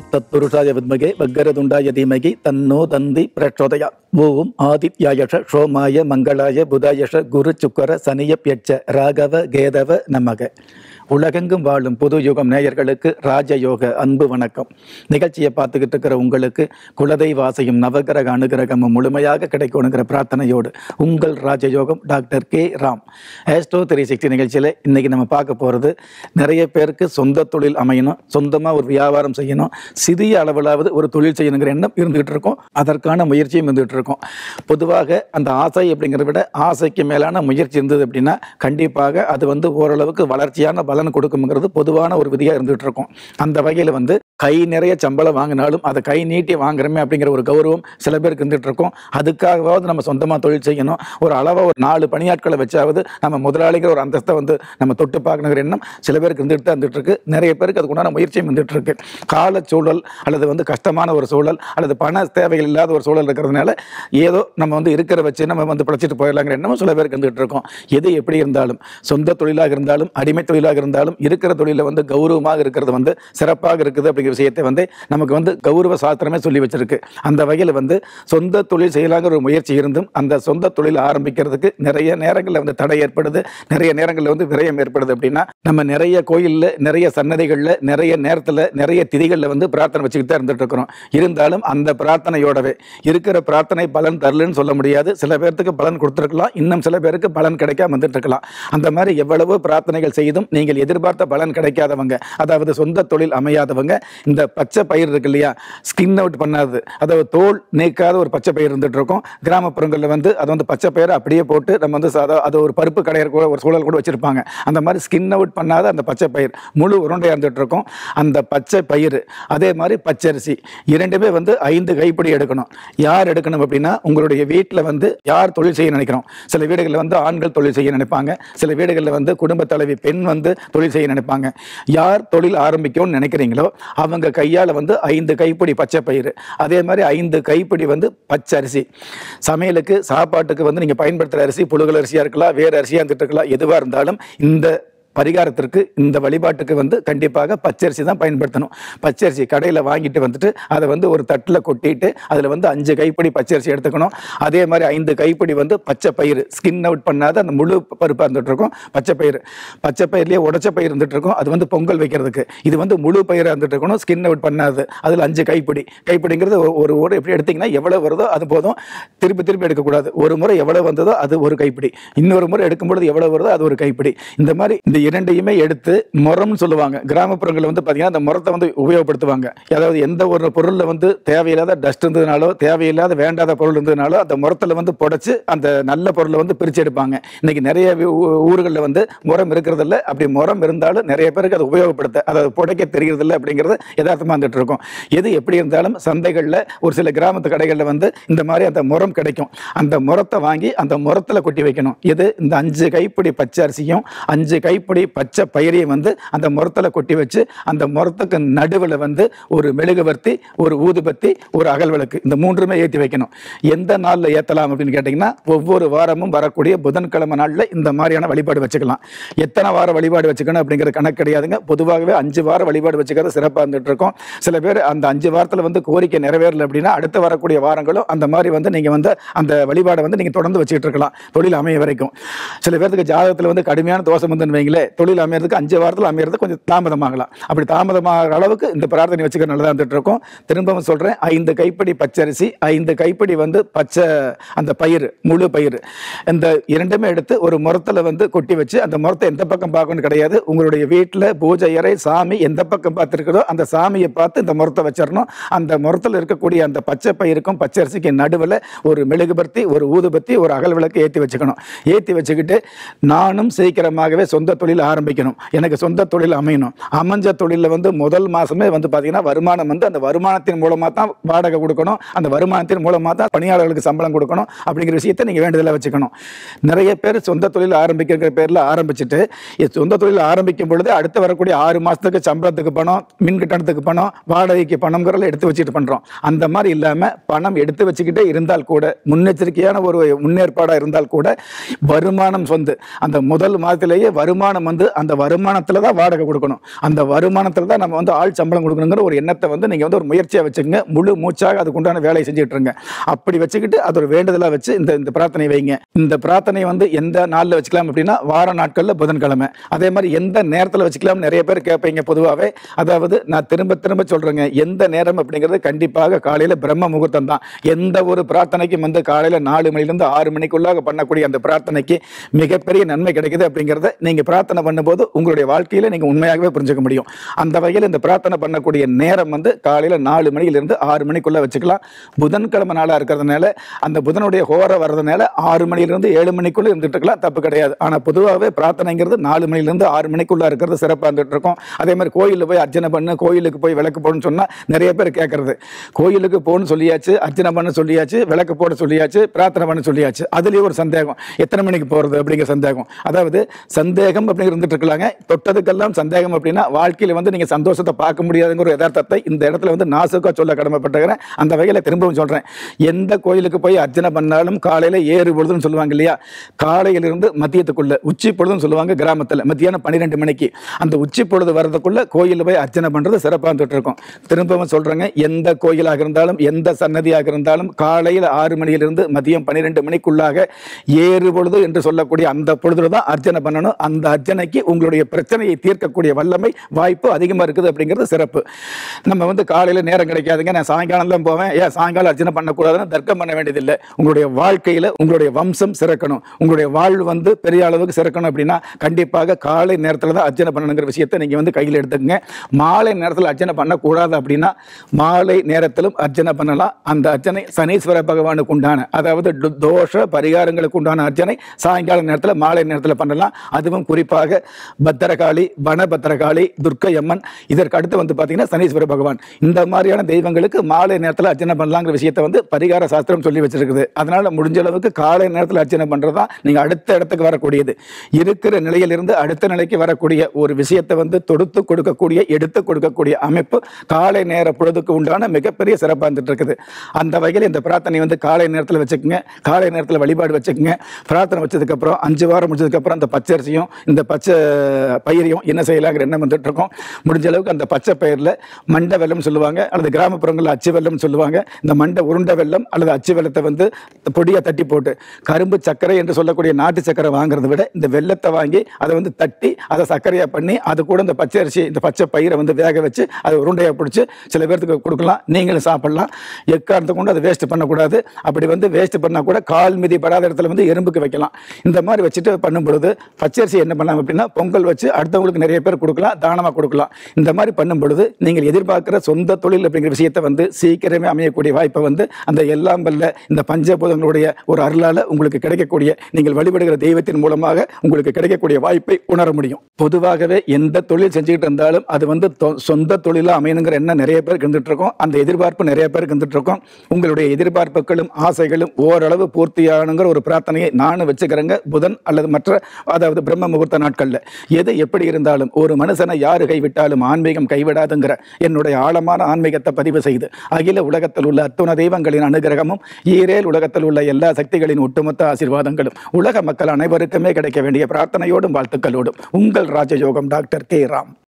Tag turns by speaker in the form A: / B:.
A: தத்புருஷாய வித்மகே வக்கரதுண்டாய தீமகி தன்னோ தந்தி பிரச்சோதயா. ஓம் ஆதித்யாயஷ சோமாய மங்களாய புதாயஷ குரு சுக்கர சனியப்யட்ச ராகவ கேதவ நமக. உலகெங்கும் வாழும் புது யுகம் நேயர்களுக்கு ராஜயோக அன்பு வணக்கம். நிகழ்ச்சியை பார்த்துக்கிட்டு இருக்கிற உங்களுக்கு குலதெய்வாசையும் நவகிரக அனுகிரகமும் முழுமையாக கிடைக்கணுங்கிற பிரார்த்தனையோடு உங்கள் ராஜயோகம் டாக்டர் கே ராம். ஆஸ்ட்ரோ 360 நிகழ்ச்சியில் இன்றைக்கி நம்ம பார்க்க போகிறது, நிறைய பேருக்கு சொந்த தொழில் அமையணும், சொந்தமாக ஒரு வியாபாரம் செய்யணும், சிறிய அளவிலாவது ஒரு தொழில் செய்யணுங்கிற எண்ணம் இருந்துகிட்டு இருக்கும். அதற்கான முயற்சியும் இருந்துகிட்டு இருக்கும். பொதுவாக அந்த ஆசை அப்படிங்கிறத விட ஆசைக்கு மேலான முயற்சி இருந்தது அப்படின்னா கண்டிப்பாக அது ஓரளவுக்கு வளர்ச்சியான பலன் கொடுக்கும்ங்கிறது பொதுவான ஒரு விதியாக இருந்துகிட்டு இருக்கும். அந்த வகையில் கை நிறைய சம்பளம் வாங்கினாலும் அதை கை நீட்டி வாங்குறமே அப்படிங்கிற ஒரு கௌரவம் சில பேருக்கு இருந்துகிட்டு இருக்கும். அதுக்காகவாவது நம்ம சொந்தமாக தொழில் செய்யணும், ஒரு அளவாக ஒரு 4 பணியாட்களை வச்சாவது நம்ம முதலாளிகிற ஒரு அந்தஸ்தை நம்ம தொட்டு பார்க்கணுங்கிற எண்ணம் சில பேருக்கு இருந்துகிட்டு இருக்கு. நிறைய பேருக்கு அதுக்குண்டான முயற்சியும் இருந்துகிட்டு இருக்கு. கால சூழல் அல்லது கஷ்டமான ஒரு சூழல் அல்லது பண தேவைகள் இல்லாத ஒரு சூழல் இருக்கிறதுனால ஏதோ நம்ம இருக்கிற வச்சு நம்ம பிழைச்சிட்டு போயிடலாங்கிற எண்ணமும் சில பேருக்கு இருந்துகிட்டு இருக்கும். எது எப்படி இருந்தாலும், சொந்த தொழிலாக இருந்தாலும் அடிமை தொழிலாக இருந்தாலும் இருக்கிற தொழில கௌரவமாக இருக்கிறது சிறப்பாக இருக்குது அப்படிங்கிற விஷயத்தை நமக்கு கௌரவ சாஸ்திரமே சொல்லி வச்சிருக்கு. அந்த வகையில் சொந்த தொழில் செய்யலாங்கிற ஒரு முயற்சி இருந்தும் அந்த சொந்த தொழில் ஆரம்பிக்கிறதுக்கு நிறைய நேரங்களில் தடை ஏற்படுது, நிறைய நேரங்களில் விரயம் ஏற்படுது. அப்படின்னா நம்ம நிறைய கோயிலில், நிறைய சன்னதிகளில், நிறைய நேரத்தில், நிறைய திதிகளில் பிரார்த்தனை வச்சுக்கிட்டு தான் இருந்துட்டு இருக்கிறோம். இருந்தாலும் அந்த பிரார்த்தனையோடவே இருக்கிற பிரார்த்தனை பலன் தரலன்னு சொல்ல முடியாது. சில பேருக்கு பலன் கொடுத்துருக்கலாம், இன்னும் சில பேருக்கு பலன் கிடைக்காம வந்துட்டு இருக்கலாம். அந்த மாதிரி எவ்வளவோ பிரார்த்தனைகள் செய்தும் நீங்கள் எதிர்பார்த்த பலன் கிடைக்காதவங்க, அதாவது சொந்த தொழில் அமையாதவங்க, இந்த பச்சை பயிர் இருக்கு இல்லையா, ஸ்கின் அவுட் பண்ணாது, அதாவது தோல் நீக்காத ஒரு பச்சை பயிர் இருந்துட்டு இருக்கும். கிராமப்புறங்களில் அது பச்சை பயிரை அப்படியே போட்டு நம்ம அது ஒரு பருப்பு கடையர் கூட ஒரு சூழல் கூட வச்சிருப்பாங்க. அந்த மாதிரி ஸ்கின் அவுட் பண்ணாத அந்த பச்சை பயிர் முழு உருண்டையாக இருந்துட்டு இருக்கும். அந்த பச்சை பயிர் அதே மாதிரி பச்சரிசி இரண்டுமே 5 கைப்பிடி எடுக்கணும். யார் எடுக்கணும் அப்படின்னா உங்களுடைய வீட்டில் யார் தொழில் செய்ய நினைக்கிறோம். சில வீடுகளில் ஆண்கள் தொழில் செய்ய நினைப்பாங்க, சில வீடுகளில் குடும்ப தலைவி பெண் தொழில் செய்ய நினைப்பாங்க. யார் தொழில் ஆரம்பிக்கும்னு நினைக்கிறீங்களோ அவங்க கையால் 5 கைப்பிடி பச்சை பயிறு, அதே மாதிரி 5 கைப்பிடி பச்சரிசி. சமையலுக்கு சாப்பாட்டுக்கு நீங்க பயன்படுத்துகிற அரிசி புழுங்கல் அரிசியா இருக்கலாம், வேறு அரிசியா இருந்துட்டு இருக்கலாம். எதுவாக இருந்தாலும் இந்த பரிகாரத்திற்கு, இந்த வழிபாட்டுக்கு கண்டிப்பாக பச்சரிசி தான் பயன்படுத்தணும். பச்சரிசி கடையில் வாங்கிட்டு அதை ஒரு தட்டில் கொட்டிட்டு அதில் 5 கைப்பிடி பச்சரிசி எடுத்துக்கணும். அதே மாதிரி 5 கைப்பிடி பச்சை பயிர், ஸ்கின் அவுட் பண்ணாத அந்த முழு பருப்பாக இருந்துட்டு இருக்கும். பச்சை பயிர், பச்சை பயிர்லேயே உடச்ச பயிர் இருந்துட்டு இருக்கும். அது பொங்கல் வைக்கிறதுக்கு. இது முழு பயிராக இருந்துட்டு இருக்கணும், ஸ்கின் அவுட் பண்ணாது. அதில் 5 கைப்பிடி. கைப்பிடிங்கிறது ஒரு எப்படி எடுத்தீங்கன்னா எவ்வளோ வருதோ அது போதும். திருப்பி திருப்பி எடுக்கக்கூடாது. ஒரு முறை எவ்வளோ வந்ததோ அது ஒரு கைப்பிடி, இன்னொரு முறை எடுக்கும்பொழுது எவ்வளோ வருதோ அது ஒரு கைப்பிடி. இந்த மாதிரி இந்த இரண்டையுமே எடுத்து முறம்னு சொல்லுவாங்க. கிராமப்புறங்களில் பார்த்தீங்கன்னா அந்த முறத்தை உபயோகப்படுத்துவாங்க. அதாவது எந்த ஒரு பொருளில் தேவையில்லாத டஸ்ட் இருந்ததுனாலோ, தேவையில்லாத வேண்டாத பொருள் இருந்ததுனாலோ அந்த முறத்தில் புடைச்சு அந்த நல்ல பொருளை பிரித்து எடுப்பாங்க. இன்னைக்கு நிறைய ஊர்களில் முறம் இருக்கிறதில்ல. அப்படி முறம் இருந்தாலும் நிறைய பேருக்கு அதை உபயோகப்படுத்த, அதாவது புடைக்க தெரிகிறதில்ல அப்படிங்கிறது யதார்த்தமாக வந்துட்டு இருக்கும். எது எப்படி இருந்தாலும் சந்தைகளில் ஒரு சில கிராமத்து கடைகளில் இந்த மாதிரி அந்த முறம் கிடைக்கும். அந்த முறத்தை வாங்கி அந்த முறத்தில் கொட்டி வைக்கணும். இது இந்த 5 கைப்பிடி பச்சை அரிசியும் 5 கைப்பிடி பச்சை பயிரையும் அந்த முறத்தில் கொட்டி வச்சு அந்த முறத்துக்கு நடுவில் ஒரு மெழுகுவர்த்தி, ஒரு ஊதுபத்தி, ஒரு அகல் விளக்கு, இந்த 3மே ஏற்றி வைக்கணும். எந்த நாளில் ஏற்றலாம் அப்படின்னு கேட்டிங்கன்னா ஒவ்வொரு வாரமும் வரக்கூடிய புதன்கிழமை நாளில் இந்த மாதிரியான வழிபாடு வச்சுக்கலாம். எத்தனை வாரம் வழிபாடு வச்சுக்கணும் அப்படிங்கிற கணக்கு கிடையாதுங்க. பொதுவாகவே 5 வாரம் வழிபாடு வச்சுக்கிறது சிறப்பாக இருந்துட்டு இருக்கும். சில பேர் அந்த 5 வாரத்தில் கோரிக்கை நிறைவேறல அப்படின்னா அடுத்த வரக்கூடிய வாரங்களும் அந்த மாதிரி நீங்கள் அந்த வழிபாடை நீங்கள் தொடர்ந்து வச்சுட்டு இருக்கலாம், தொழில் அமைய வரைக்கும். சில பேருக்கு ஜாதகத்தில் கடுமையான தோஷம் வைங்களே, தொழில் அமையறதுக்கு 5 வாரத்தில் அமையறது கொஞ்சம் தாமதமாகலாம். அப்படி தாமதமாகிற அளவுக்கு இந்த பிரார்த்தனை வச்சுக்க நல்லதாக இருந்துட்டு இருக்கும். திரும்பவும் சொல்கிறேன், 5 கைப்பிடி பச்சரிசி, 5 கைப்பிடி பச்சை அந்த பயிர், முழு பயிர், இந்த இரண்டுமே எடுத்து ஒரு முறத்தில் கொட்டி வச்சு, அந்த முறத்தை எந்த பக்கம் பார்க்கணும் கிடையாது. உங்களுடைய வீட்டில் பூஜை அறை சாமி எந்த பக்கம் பார்த்துருக்கிறதோ அந்த சாமியை பார்த்து இந்த முறத்தை வச்சிடணும். அந்த முறத்தில் இருக்கக்கூடிய அந்த பச்சை பயிருக்கும் பச்சரிசிக்கு நடுவில் ஒரு மெழுகுபர்த்தி, ஒரு ஊதுபத்தி, ஒரு அகல் விளக்கு ஏற்றி வச்சுக்கணும். ஏற்றி வச்சுக்கிட்டு நானும் சீக்கிரமாகவே சொந்த தொழில் ஆரம்பிக்கணும், எனக்கு சொந்த தொழில் அமையணும். அமைஞ்ச தொழிலில் முதல் மாதமே பார்த்தீங்கன்னா வருமானம் அந்த வருமானத்தின் மூலமாக தான் வாடகை கொடுக்கணும், அந்த வருமானத்தின் மூலமாக தான் பணியாளர்களுக்கு சம்பளம் கொடுக்கணும் அப்படிங்கிற விஷயத்தை நீங்கள் வேண்டுதலாக வச்சுக்கணும். நிறைய பேர் சொந்த தொழில் ஆரம்பிக்கிற பேரில் ஆரம்பிச்சுட்டு சொந்த தொழில் ஆரம்பிக்கும் பொழுது அடுத்து வரக்கூடிய 6 மாதத்துக்கு சம்பளத்துக்கு பணம், மின் கட்டணத்துக்கு பணம், வாடகைக்கு பணம்ங்கிறத எடுத்து வச்சுட்டு பண்ணுறோம். அந்த மாதிரி இல்லாமல் பணம் எடுத்து வச்சுக்கிட்டே இருந்தால் கூட, முன்னெச்சரிக்கையான ஒரு முன்னேற்பாடாக இருந்தால் கூட வருமானம் அந்த முதல் மாதத்திலேயே வருமான வருமானம் வந்து அந்த வருமானத்துல தான் வாடகை கொடுக்கணும், அந்த வருமானத்துல தான் நம்ம வந்து ஆள் சம்பளம் கொடுக்கணுங்கிற ஒரு எண்ணத்தை வந்து நீங்க வந்து ஒரு முயற்சியா வச்சுக்கங்க. முழு மூச்சாக அதுக்குண்டான வேலையை செஞ்சுட்டு இருங்க. அப்படி வச்சுக்கிட்டு அது ஒரு வேண்டுதலா வச்சு இந்த இந்த பிரார்த்தனை வைங்க. இந்த பிரார்த்தனை வந்து எந்த நாள்ல வச்சுக்கலாம் அப்படின்னா வார நாட்கள்ல புதன்கிழமை. அதே மாதிரி எந்த நேரத்துல வச்சுக்கலாம் நிறைய பேர் கேட்பீங்க பொதுவாகவே. அதாவது நான் திரும்ப திரும்ப சொல்றேங்க, எந்த நேரம் அப்படிங்கிறது கண்டிப்பாக காலையில பிரம்ம முகூர்த்தம் தான். எந்த ஒரு பிரார்த்தனைக்கும் வந்து காலையில 4 மணிலிருந்து 6 மணிக்குள்ளாக பண்ணக்கூடிய அந்த பிரார்த்தனைக்கு மிகப்பெரிய நன்மை கிடைக்குது அப்படிங்கிறத நீங்க பிரார்த்தனை பண்ணும்போது உங்களுடைய வாழ்க்கையில நீங்க உண்மையாகவே புரிஞ்சுக்க முடியும். அந்த வகையில் இந்த பிரார்த்தனை பண்ணக்கூடிய நேரம் வந்து காலையில 4 மணியிலிருந்து 6 மணிக்குள்ள வச்சுக்கலாம். புதன்கிழமை நாளா இருக்கிறதுனால அந்த புதனுடைய ஹோர வர்றதுனால 6 மணியிலிருந்து 7 மணிக்குள்ள இருந்துட்டு இருக்கலாம், தப்பு கிடையாது. ஆனா பொதுவாகவே பிரார்த்தனைங்கிறது 4 மணிலிருந்து 6 மணிக்குள்ள இருக்கிறது சிறப்பாக இருந்துட்டு இருக்கும். அதே மாதிரி கோயிலில் போய் அர்ச்சனை பண்ணு, கோயிலுக்கு போய் விளக்கு போடணும்னு சொன்னா நிறைய பேர் கேட்கறது, கோயிலுக்கு போகணும்னு சொல்லியாச்சு, அர்ச்சனை பண்ண சொல்லியாச்சு, விளக்கு போட சொல்லியாச்சு, பிரார்த்தனை பண்ண சொல்லியாச்சு, அதுலயே ஒரு சந்தேகம், எத்தனை மணிக்கு போறது அப்படிங்கிற சந்தேகம். அதாவது சந்தேகம் அப்படின்னு இருந்துட்டு இருக்கலாங்க. தொட்டதுக்கெல்லாம் சந்தேகம் அப்படின்னா வாழ்க்கையில வந்து நீங்க சந்தோஷத்தை பார்க்க முடியாதுங்கிற ஒரு யதார்த்தத்தை இந்த இடத்துல வந்து நாசுக்கா சொல்ல கடமைப்பட்டுக்கிறேன். அந்த வகையில திரும்பவும் சொல்றேன், எந்த கோயிலுக்கு போய் அர்ச்சனை பண்ணாலும் காலையில ஏறு பொழுதுன்னு சொல்லுவாங்க இல்லையா, காலையிலிருந்து மதியத்துக்குள்ள உச்சி பொழுதுன்னு சொல்லுவாங்க கிராமத்தில், மத்தியானம் 12 மணிக்கு அந்த உச்சி பொழுது வர்றதுக்குள்ள கோயிலில் போய் அர்ச்சனை பண்றது சிறப்பாக இருந்துட்டு இருக்கும். திரும்பவும் சொல்றேங்க, எந்த கோயிலாக இருந்தாலும் எந்த சன்னதியாக இருந்தாலும் காலையில் 6 மணியிலிருந்து மதியம் 12 மணிக்குள்ளாக ஏறு பொழுது என்று சொல்லக்கூடிய அந்த பொழுதுல தான் அர்ச்சனை பண்ணணும். அந்த அர்ச்சனைக்கு உங்களுடைய பிரச்சனையை தீர்க்கக்கூடிய வல்லமை வாய்ப்பு அதிகமாக இருக்குது அப்படிங்கிறது சிறப்பு. நம்ம வந்து காலையில் நேரம் கிடைக்காதுங்க, நான் சாயங்காலம் தான் போவேன், ஏன் சாயங்காலம் அர்ச்சனை பண்ணக்கூடாதுன்னு தர்க்கம் பண்ண வேண்டியதில்லை. உங்களுடைய வாழ்க்கையில் உங்களுடைய வம்சம் சிறக்கணும், உங்களுடைய வாழ்வு வந்து பெரிய அளவுக்கு சிறக்கணும் அப்படின்னா கண்டிப்பாக காலை நேரத்தில் தான் அர்ச்சனை பண்ணணுங்கிற விஷயத்தை நீங்க வந்து கையில் எடுத்துக்கங்க. மாலை நேரத்தில் அர்ச்சனை பண்ணக்கூடாது அப்படின்னா மாலை நேரத்திலும் அர்ச்சனை பண்ணலாம். அந்த அர்ச்சனை சனீஸ்வர பகவானுக்கு உண்டான, அதாவது தோஷ பரிகாரங்களுக்கு உண்டான அர்ச்சனை சாயங்கால நேரத்தில் மாலை நேரத்தில் பண்ணலாம். அதுவும் குறிப்பாக பத்திரகாளி, வனபத்திரகாளி, துர்க்கை அம்மன், இதற்கு அடுத்து வந்து பார்த்தீங்கன்னா சனீஸ்வர பகவான், இந்த மாதிரியான தெய்வங்களுக்கு மாலை நேரத்தில் அர்ச்சனை பண்ணலாங்கிற விஷயத்தை வந்து பரிகார சாஸ்திரம் சொல்லி வச்சிருக்குது. அதனால முடிஞ்ச அளவுக்கு காலை நேரத்தில் அர்ச்சனை பண்றதா நீங்க அடுத்த இடத்துக்கு வரக்கூடியது. இருக்கிற நிலையிலிருந்து அடுத்த நிலைக்கு வரக்கூடிய ஒரு விஷயத்தை வந்து தொடுத்து கொடுக்கக்கூடிய, எடுத்து கொடுக்கக்கூடிய அமைப்பு காலை நேர பொழுதுக்கு உண்டான மிகப்பெரிய சிறப்பாக இருந்துட்டு இருக்குது. அந்த வகையில் இந்த பிரார்த்தனை வந்து காலை நேரத்தில் வச்சுக்கோங்க, காலை நேரத்தில் வழிபாடு வச்சுக்கோங்க. பிரார்த்தனை வச்சதுக்கு அப்புறம் 5 வாரம் முடிச்சதுக்கு அப்புறம் இந்த பச்சரிசியும் இந்த பச்சை பயிரையும் என்ன செய்யலாங்கிற எண்ணம் வந்துட்டு இருக்கும். முடிஞ்ச அளவுக்கு அந்த பச்சை பயிரில் மண்டை வெல்லம் சொல்லுவாங்க, அல்லது கிராமப்புறங்களில் அச்சு வெல்லம் சொல்லுவாங்க. இந்த மண்டை உருண்டை வெல்லம் அல்லது அச்சு வெல்லத்தை வந்து பொடியாக தட்டி போட்டு, கரும்பு சர்க்கரை என்று சொல்லக்கூடிய நாட்டு சர்க்கரை வாங்குறத விட இந்த வெல்லத்தை வாங்கி அதை வந்து தட்டி அதை சர்க்கரையா பண்ணி அது கூட இந்த பச்சை அரிசி இந்த பச்சை பயிரை வந்து வேக வச்சு அதை உருண்டையாக பிடிச்சி சில பேருக்கு கொடுக்கலாம், நீங்களும் சாப்பிடலாம். எக்காரணத்தை கொண்டு அதை வேஸ்ட் பண்ணக்கூடாது. அப்படி வந்து வேஸ்ட் பண்ணால் கூட கால் மிதி படாத இடத்துல வந்து எறும்புக்கு வைக்கலாம். இந்த மாதிரி வச்சுட்டு பண்ணும் பொழுது பச்சரிசி என்ன பண்ணலாம் அப்படின்னா பொங்கல் வச்சு அடுத்தவங்களுக்கு நிறைய பேர் கொடுக்கலாம், தானமாக கொடுக்கலாம். இந்த மாதிரி பண்ணும் பொழுது நீங்கள் எதிர்பார்க்கிற சொந்த தொழில் அப்படிங்கிற விஷயத்தை வந்து சீக்கிரமே அமையக்கூடிய வாய்ப்பை வந்து அந்த எல்லாம் வல்ல இந்த பஞ்சபூதங்களுடைய ஒரு அருளால் உங்களுக்கு கிடைக்கக்கூடிய, நீங்கள் வழிபடுகிற தெய்வத்தின் மூலமாக உங்களுக்கு கிடைக்கக்கூடிய வாய்ப்பை உணர முடியும். பொதுவாகவே எந்த தொழில் செஞ்சுக்கிட்டு இருந்தாலும் அது வந்து சொந்த தொழிலாக அமையணுங்கிற எண்ணம் நிறைய பேருக்கு இருந்துட்டு இருக்கும், அந்த எதிர்பார்ப்பு நிறைய பேருக்கு இருந்துட்டு இருக்கும். உங்களுடைய எதிர்பார்ப்புகளும் ஆசைகளும் ஓரளவு பூர்த்தியானுங்கிற ஒரு பிரார்த்தனையை நானும் வச்சுக்கிறேங்க. புதன் அல்லது மற்ற, அதாவது பிரம்ம முகூர்த்த நாட்கள்ல எது எப்படி இருந்தாலும் ஒரு மனுஷனை யாரு கைவிட்டாலும் ஆன்மீகம் கைவிடாதுங்கிற என்னுடைய ஆழமான ஆன்மீகத்தை பதிவு செய்து அகில உலகத்தில் உள்ள அத்துண தெய்வங்களின் அனுகிரகமும் ஈரேல் உலகத்தில் உள்ள எல்லா சக்திகளின் ஒட்டுமொத்த ஆசீர்வாதங்களும் உலக மக்கள் அனைவருக்குமே கிடைக்க வேண்டிய பிரார்த்தனையோடும் வாழ்த்துக்களோடும் உங்கள் ராஜயோகம் டாக்டர் கே ராம்.